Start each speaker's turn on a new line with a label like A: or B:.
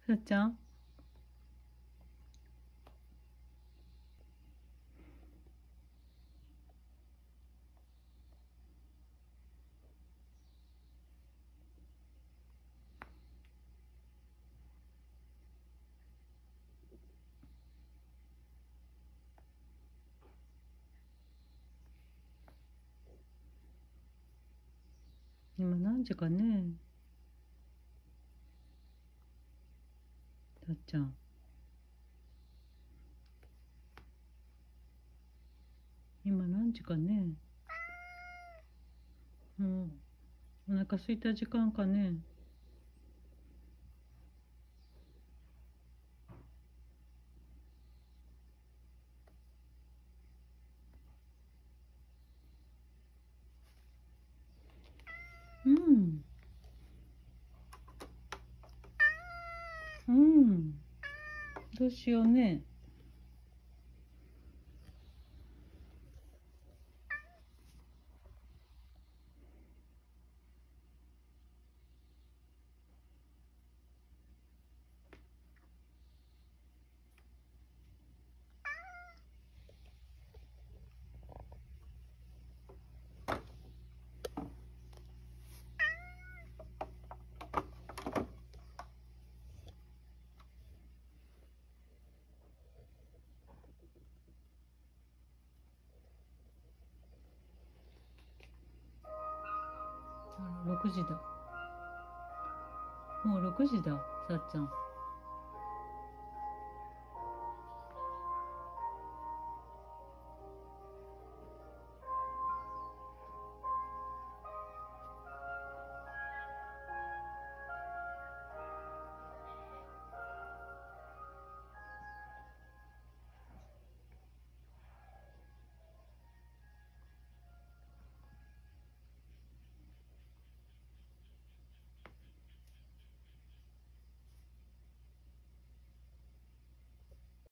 A: さっちゃん。今何時かね。さっちゃん。今何時かね。もうお腹空いた時間かね。うん。うん。どうしようね。6時だ。もう6時だ、さっちゃん。